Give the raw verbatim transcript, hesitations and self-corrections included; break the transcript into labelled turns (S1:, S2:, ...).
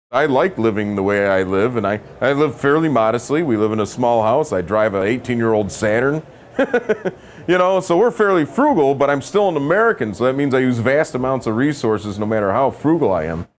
S1: I like living the way I live, and I, I live fairly modestly. We live in a small house. I drive an eighteen-year-old Saturn. You know, so we're fairly frugal, but I'm still an American, so that means I use vast amounts of resources no matter how frugal I am.